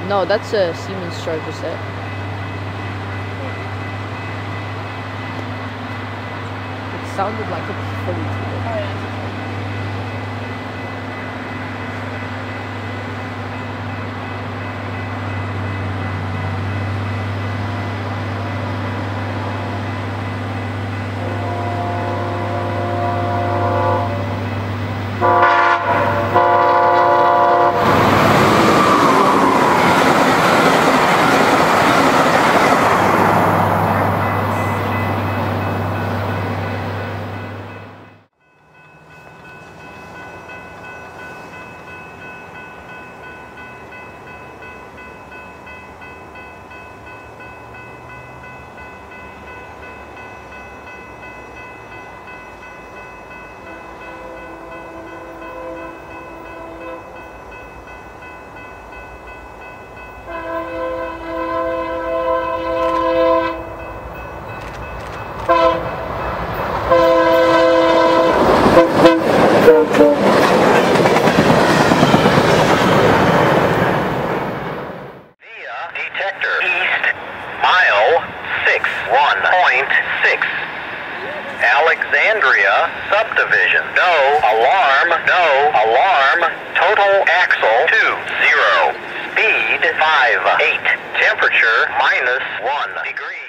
No, that's a Siemens charger set. It sounded like a fully tuned. Oh, yeah. Detector east, mile 61.6. Alexandria subdivision. No alarm, no alarm. Total axle 20. Speed 58. Temperature -1 degree.